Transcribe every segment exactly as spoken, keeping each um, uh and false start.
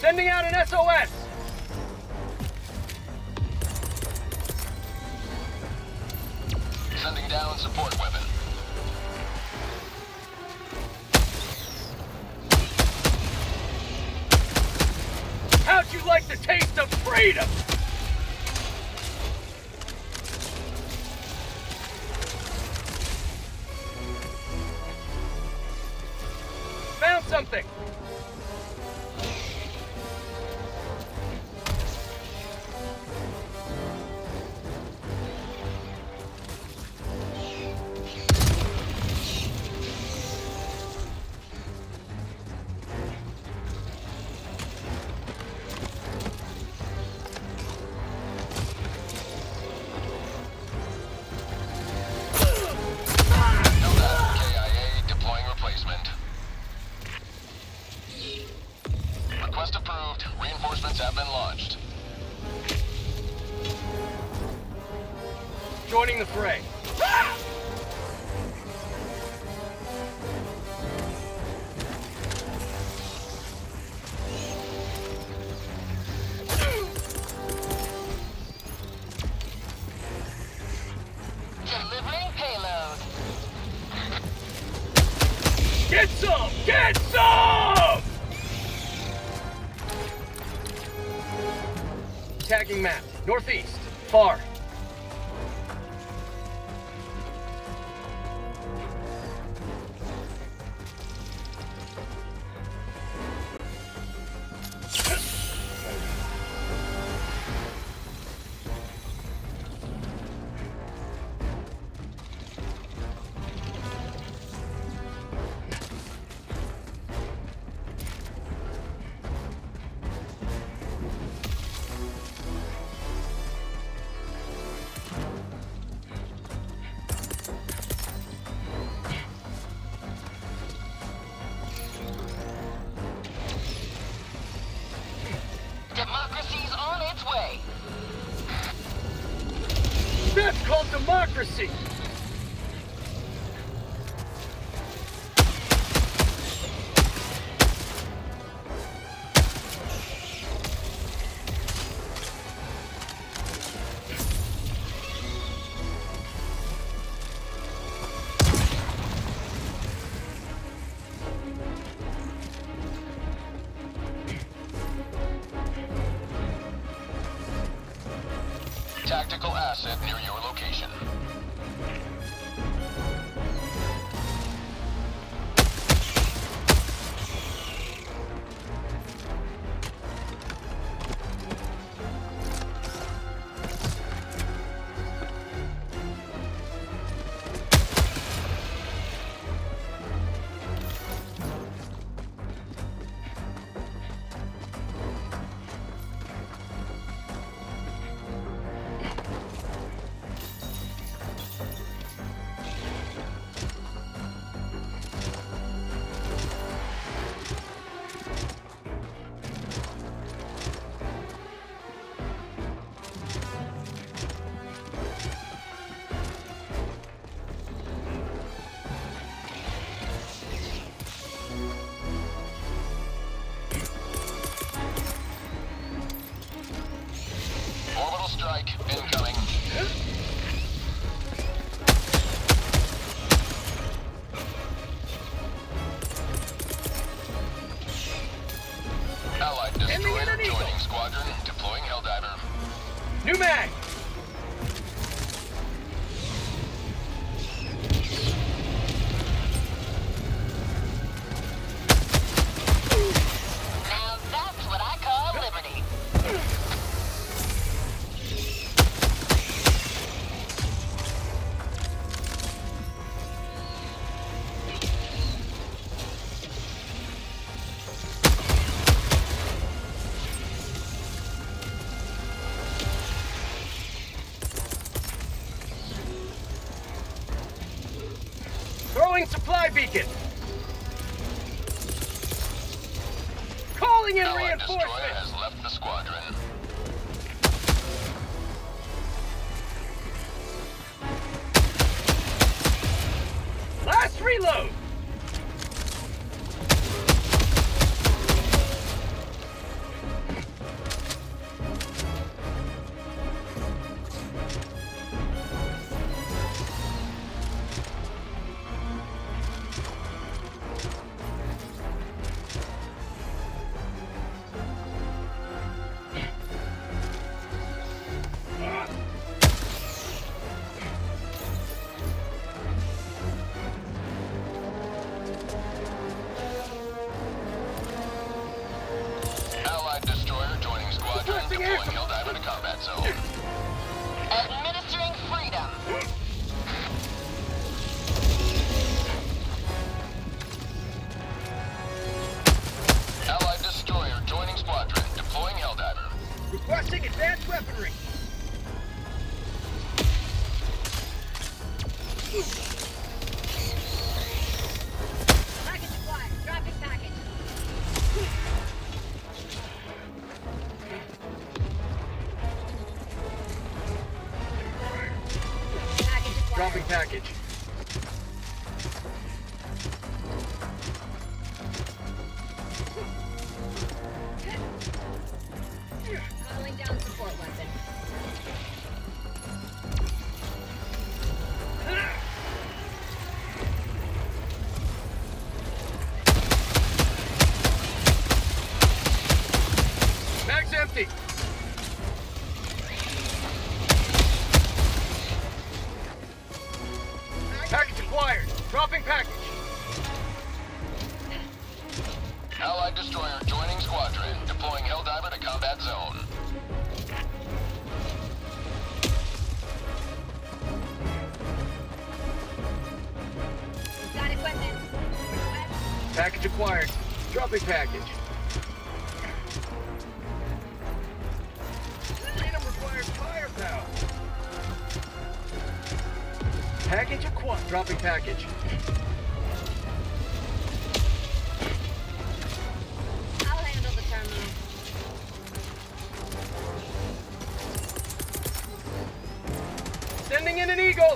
Sending out an S O S! Sending down support weapon. How'd you like the taste of freedom? Found something! Request approved. Reinforcements have been launched. Joining the fray. Delivering payload. Get some! Get some! Tagging map. Northeast. Far. Democracy's on its way. That's called democracy! Tactical asset near your location. Orbital strike incoming. Allied destroyer joining squadron, deploying Helldiver. New mag! Now that's what I call liberty. Throwing supply beacon! Calling in Allied destroyer reinforcements! has left the squadron. Last reload! combat zone. Administering freedom. Allied destroyer joining squadron. Deploying Helldiver. Requesting advanced weaponry. Package acquired. Dropping package. Package acquired. Dropping package. Calling down support weapon. Bag's empty. Package acquired. Dropping package. Allied destroyer joining squadron. Deploying Helldiver to combat zone. We've got equipment. Request. Package acquired. Dropping package. Freedom requires firepower. Package acquired. Dropping package. I'll handle the terminal. Sending in an eagle.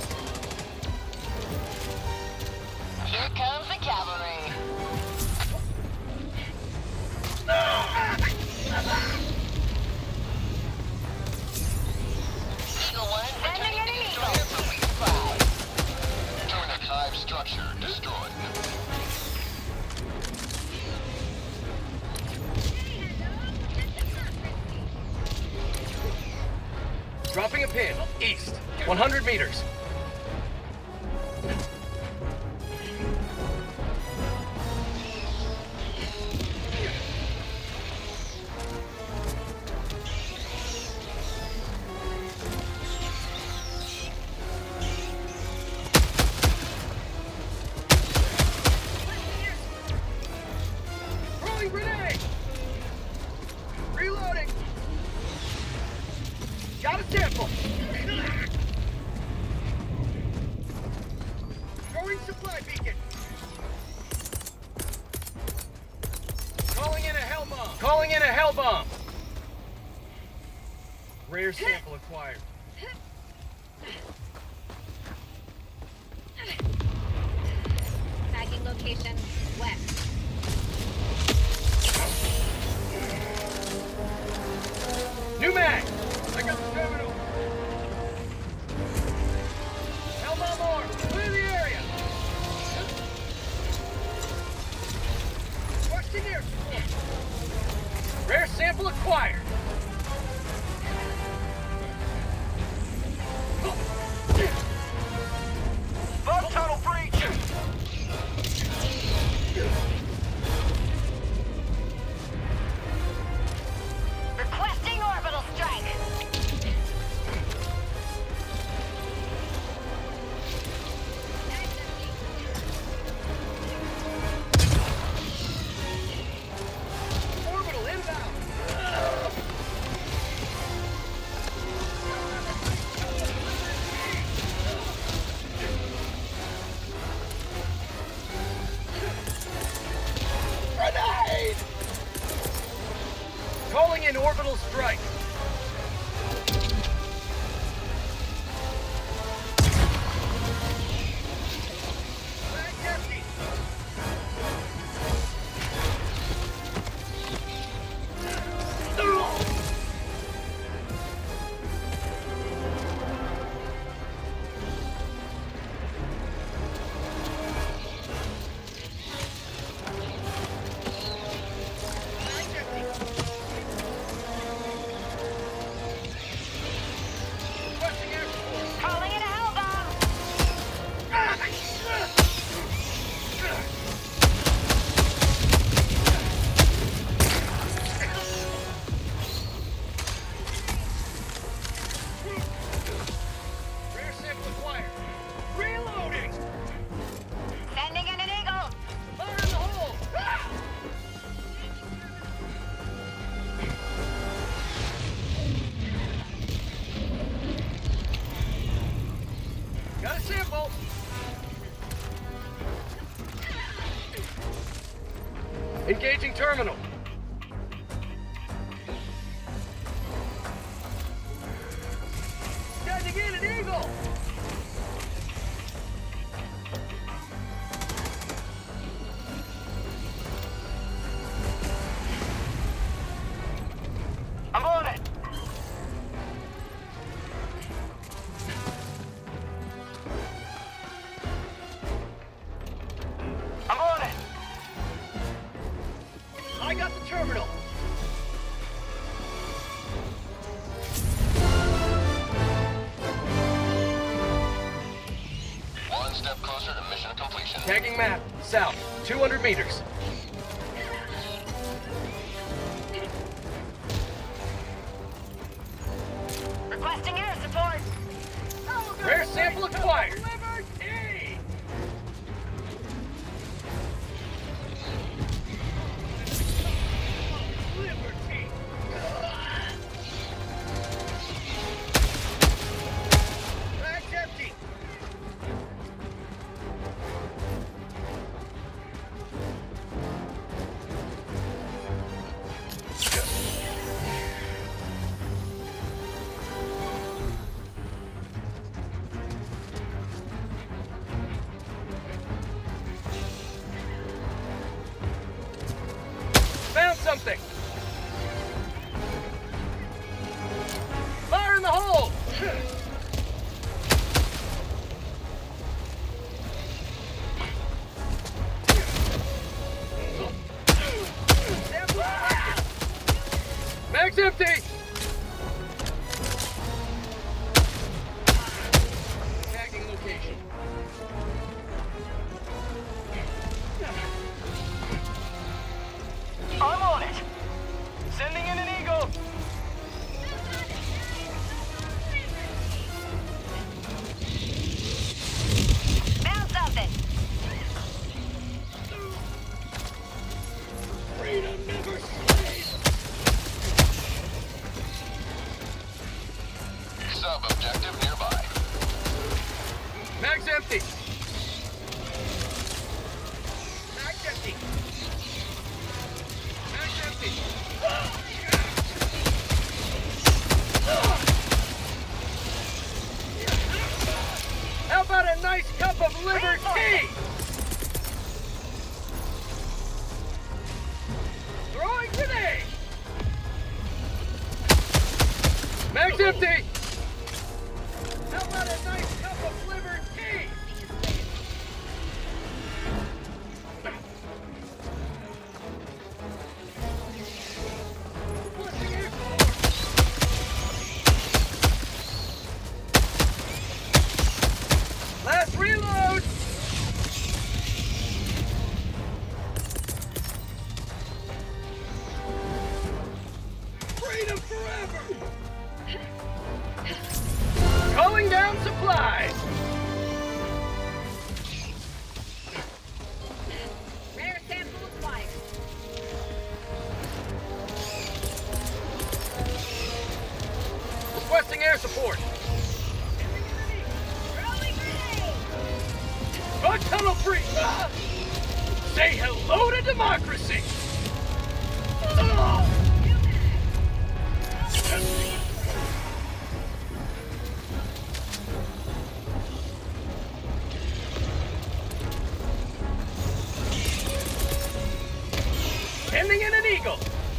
Here comes the cavalry. Eagle one. Sending in an eagle. Turret hive structure destroyed. Dropping a pin. East. one hundred meters. Throwing grenade. Reloading. Got a sample. Throwing supply beacon. Calling in a hell bomb. Calling in a hell bomb. Rare sample acquired. Tagging location west. New mag. I got the terminal. Hell bomb arm. Clear the area. Requesting air support. Rare sample acquired. Bug tunnel breach. Requesting orbital strike. Orbital inbound. Grenade! Calling in orbital strike. Bag's empty. Bag's empty. Engaging terminal. Standing in an eagle. I'm on it. I'm on it. I got the terminal. One step closer to mission completion. Tagging map. South. two hundred meters. Requesting air support. Rare sample acquired. Liberty! Liberty! Bag's empty. Found something! Fire in the hole! Mag's empty! Tagging location. I'm on it! Sending in an eagle! Found something. Freedom never sleeps! Sub-objective nearby. Mag's empty! Mag's empty! Mag's empty! How about a nice cup of liberty? Throwing grenade! Mag's empty! How about a nice cup of liberty? Last reload! Freedom forever! Calling down supplies! Rare sample acquired. Requesting air support. Throwing grenade. Bug tunnel free! Ah! Say hello to democracy! Ah! Sending in an eagle!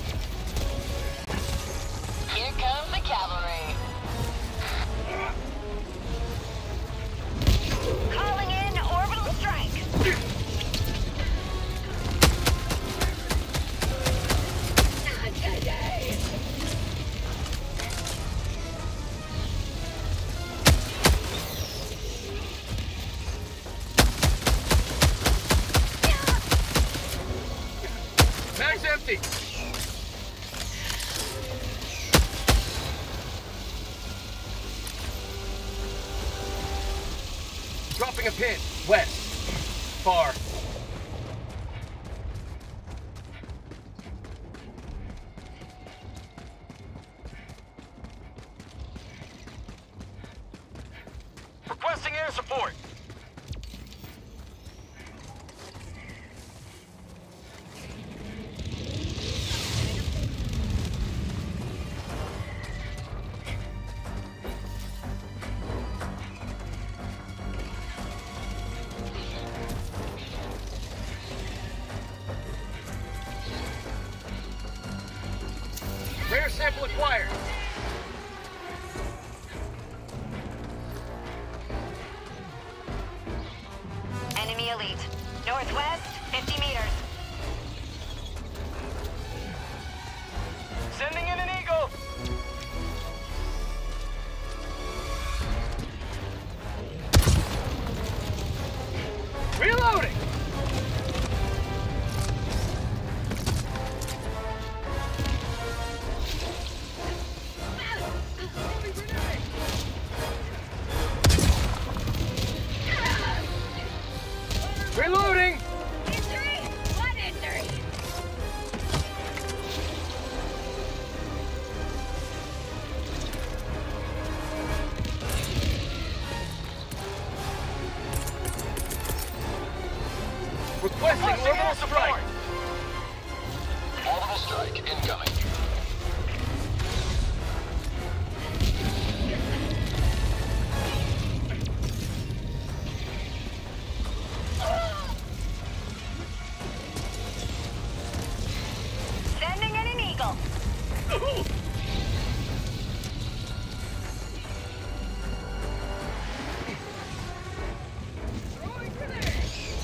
Here comes the cavalry. Calling in orbital strike. Not today. Mag's empty! Dropping a pin. West. Far. Requesting air support. sample acquired. Enemy elite. Northwest, fifty meters. Sending in an eagle. Reloading. Reloading! Injury! What injury? Requesting orbital strike. Orbital strike incoming. Sending in an eagle. Throwing grenade.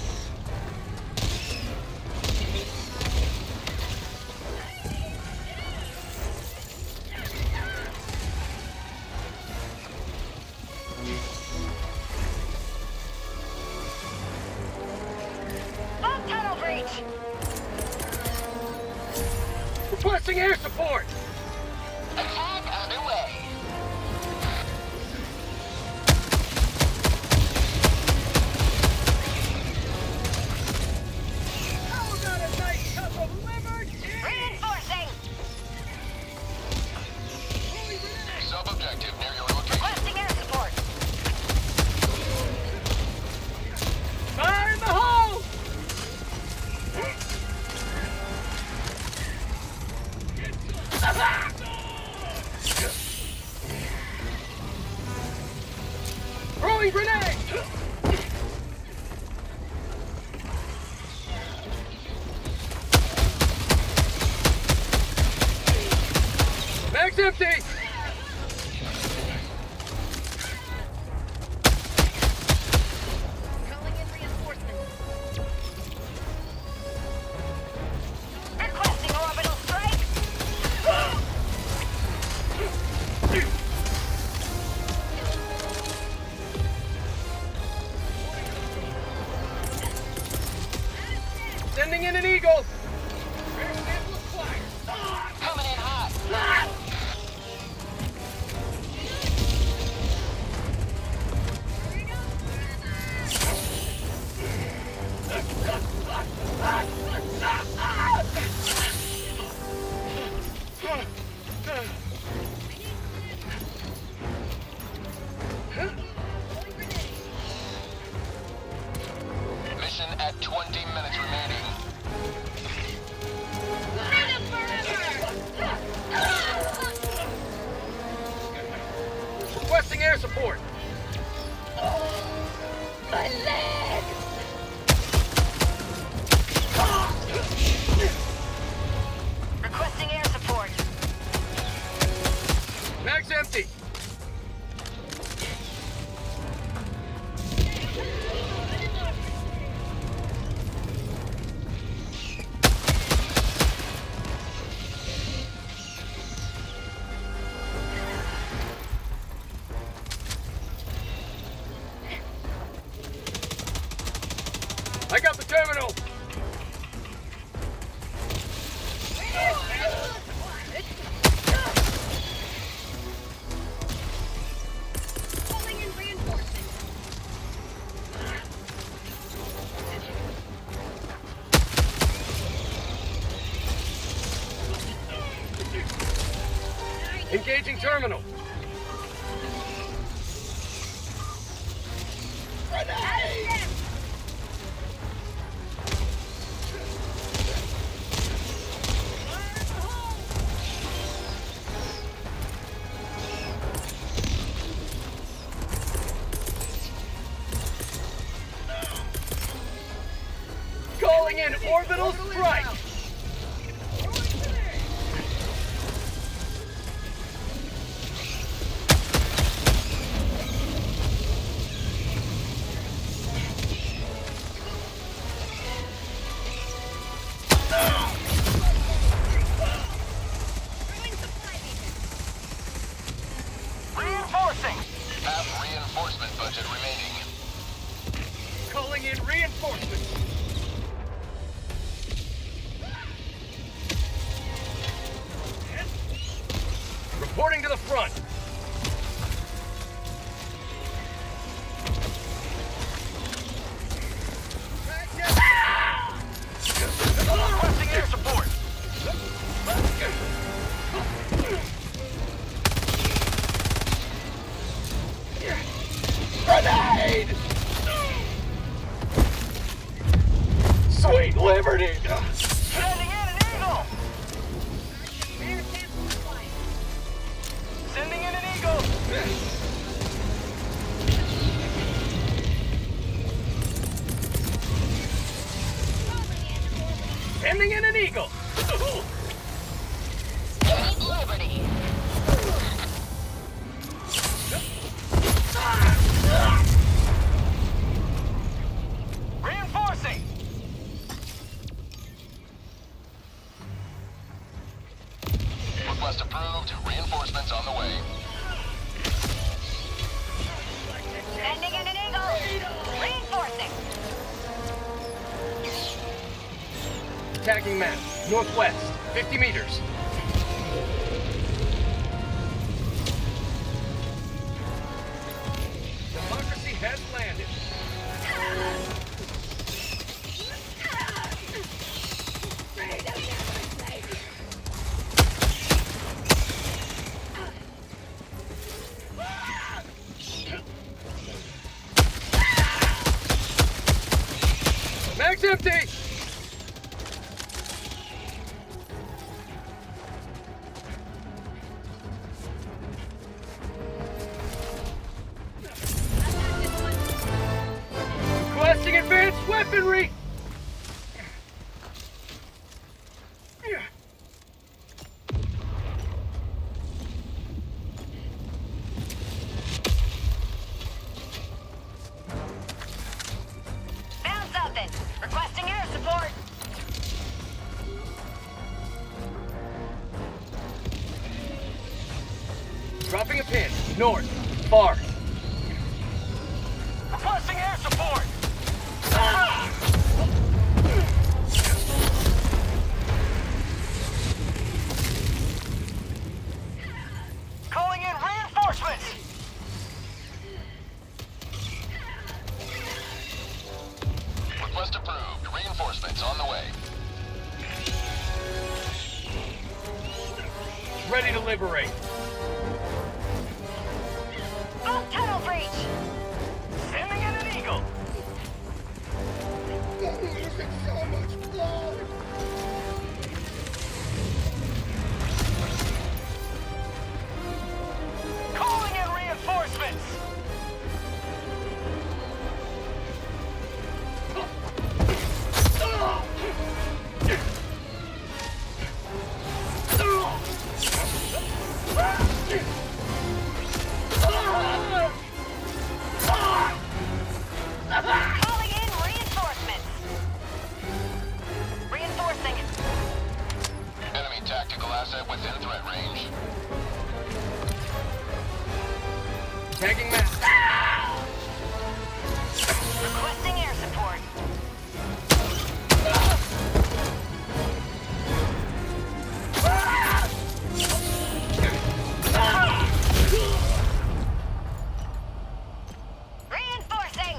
Bomb tunnel breach. Requesting air support. Attack underway. How about a nice cup of liver tea? Reinforcing. Throwing grenade. Sub-objective near your location. Requesting air support. Fire in the hole! Throwing grenade! Mag's empty! Calling in reinforcements. Requesting orbital strike. Sending in an eagle! Air sample acquired. Coming in hot. Mission at twenty minutes remaining. Requesting air support. My leg! Requesting air support. Mag's empty. I got the terminal. Calling in reinforcements. Engaging terminal. Calling in orbital strike. the front. Requesting air support. Grenade! Sweet liberty! Sending in an eagle. Sending in an eagle. Sending in an eagle! Sweet liberty. Reinforcing. Request approved. Reinforcements on the way. Sending in an eagle. Reinforcing. Attacking map, northwest, fifty meters. Democracy has landed. Mag's empty! Requesting advanced weaponry! Found something. Requesting air support. Dropping a pin, north, far. Requesting air support. Calling in reinforcements. Request approved. Reinforcements on the way. Ready to liberate. Off tunnel breach. Sending in an eagle. Calling in reinforcements. Calling in reinforcements. Reinforcing. Enemy tactical asset within threat range. Tagging map. Requesting air support. Reinforcing.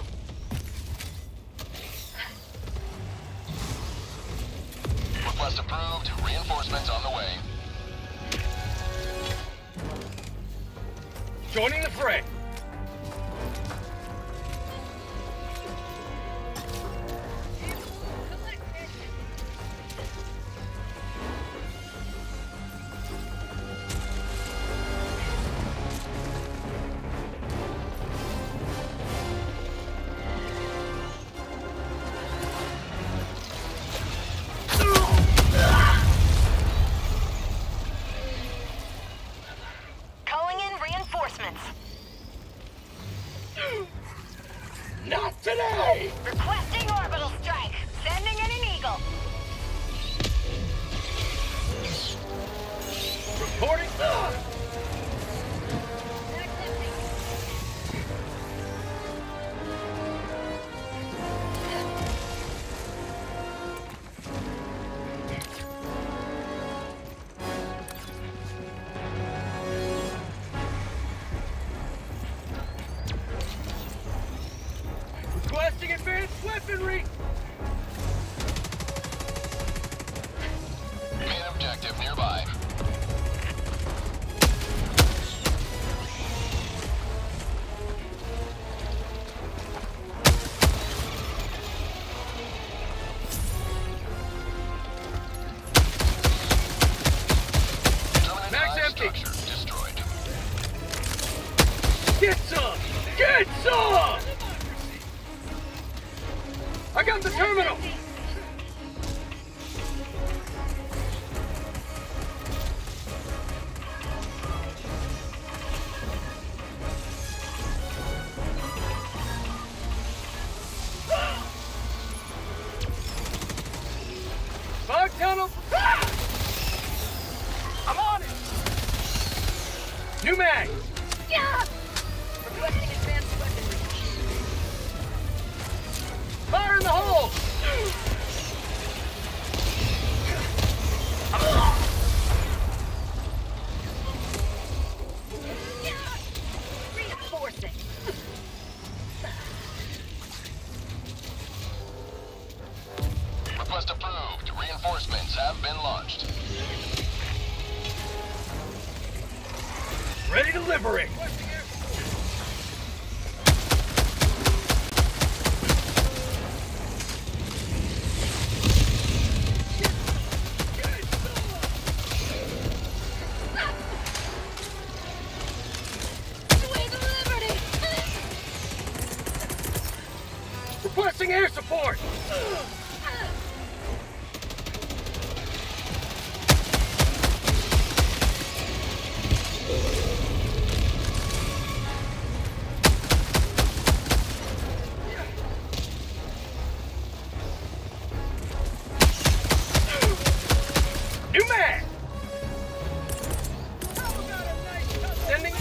Request approved. Reinforcements on the way. Joining the fray. Calling in reinforcements. Get some! I got the terminal! Fog tunnel! I'm on it! New mag! Yeah! Requesting advanced weaponry. Fire in the hole! Reinforcing. Request approved. Reinforcements have been launched. Ready to liberate! Way to liberty! Requesting air support! New man! Sending...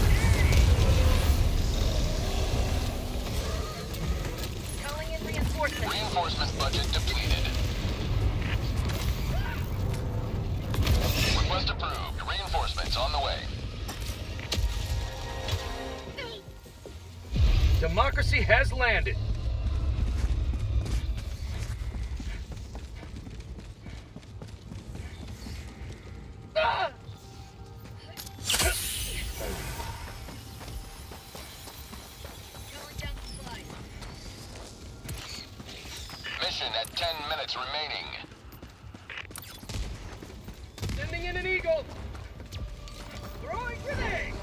Calling in reinforcements. Reinforcement budget depleted. Request approved. Reinforcements on the way. Democracy has landed. Ah! Calling down supplies. Mission at ten minutes remaining. Sending in an eagle. Throwing grenade.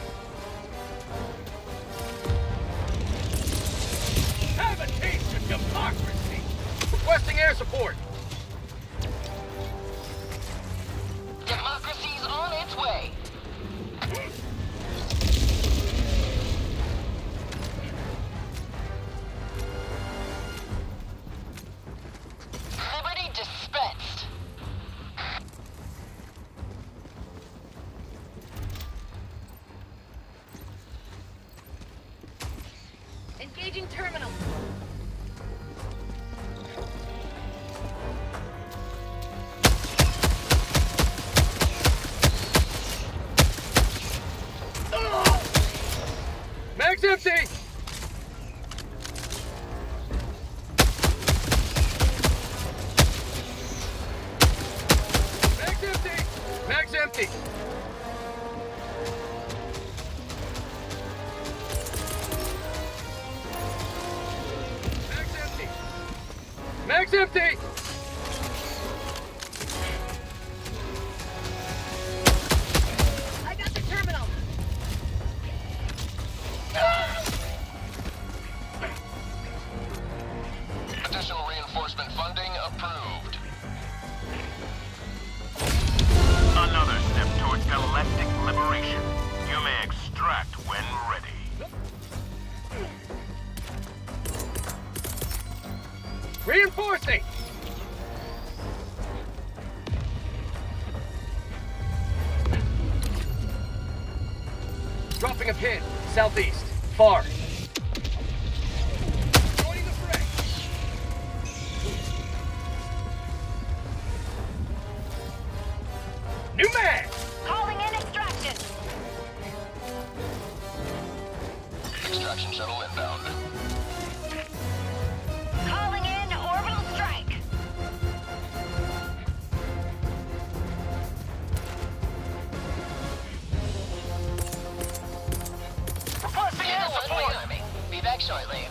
Have a taste of democracy. Requesting air support. Democracy's on its way. Liberty dispensed. Engaging terminal. Mag's empty! Mag's empty! Mag's empty! Mag's empty! Mag's empty! I got the terminal. Additional reinforcement funding approved. Another step towards galactic liberation. You may extract when ready. Reinforcing! Dropping a pin. Southeast. Far. Joining the fray. New man! Calling in extraction. Extraction shuttle inbound. Calling in orbital strike. Requesting air support. Be back shortly.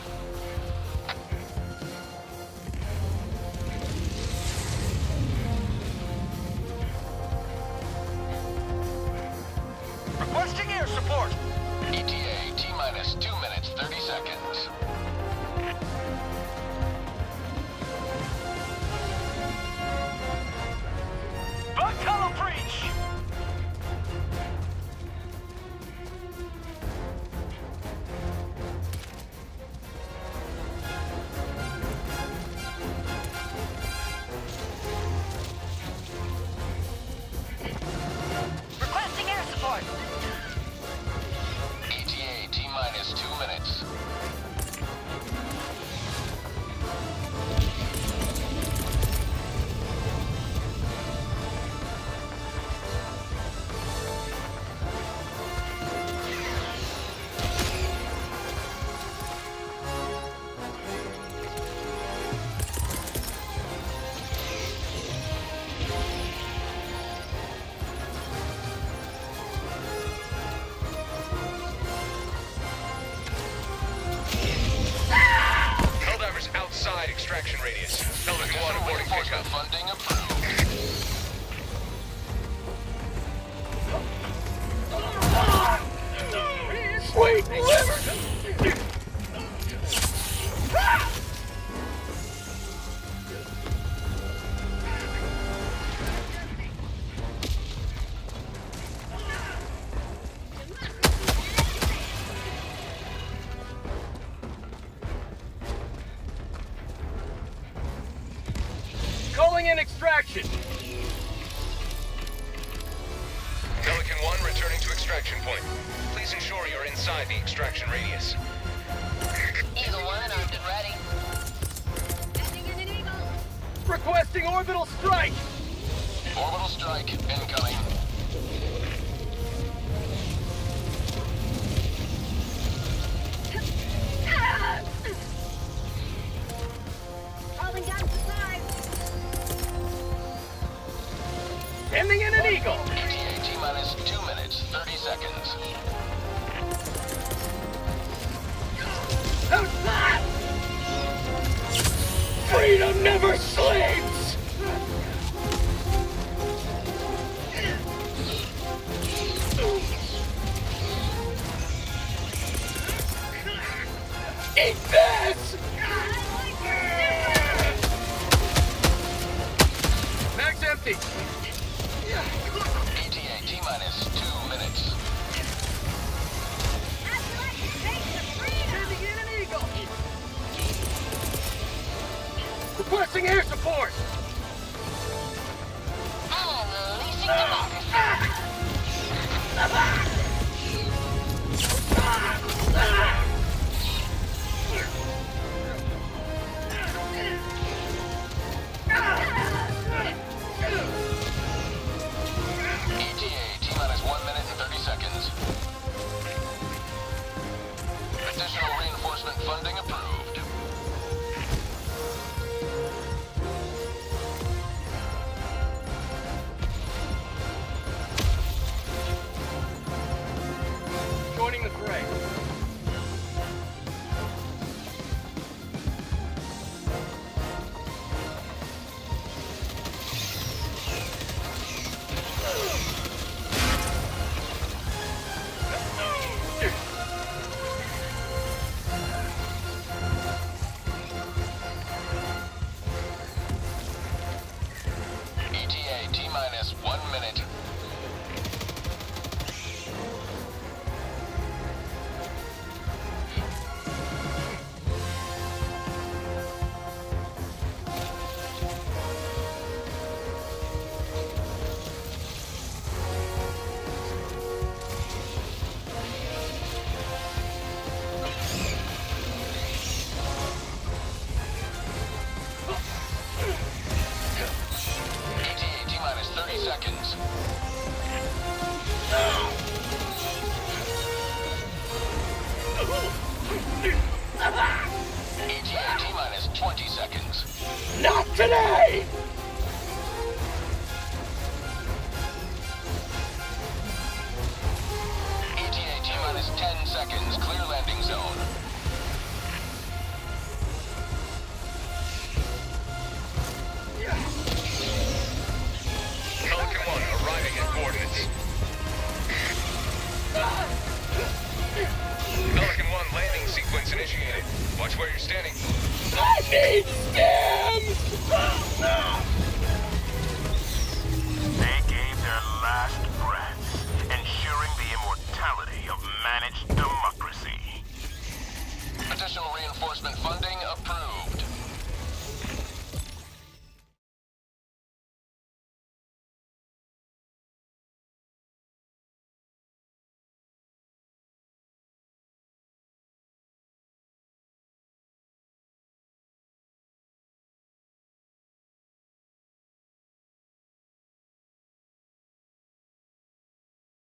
Requesting air support. E T A T minus two minutes thirty seconds. Bug tunnel breach! Requesting air support. E T A T-minus two minutes. Helldivers outside extraction radius. Helldivers one Additional aborting reinforcement pickup. funding approved. Sweet liver! Calling in extraction. Pelican one returning to extraction point. Please ensure you're inside the extraction radius. Eagle one armed and ready. Sending in an eagle. Requesting orbital strike! Orbital strike incoming. Calling down supplies. Sending in an eagle! E T A T-minus two minutes, thirty seconds. Outside! Freedom never sleeps! Eat this! Mag's empty! E T A T-minus two minutes. Sending in an eagle! Requesting air support! Unleashing democracy. E T A T-minus one minute and thirty seconds. Additional reinforcement funding approved. Joining the fray. E T A T-minus one minute. E T A T-minus thirty seconds. E T A T-minus twenty seconds. Not today! E T A T-minus ten seconds. Clear landing zone. Pelican one arriving at coordinates. Pelican one landing sequence wasted!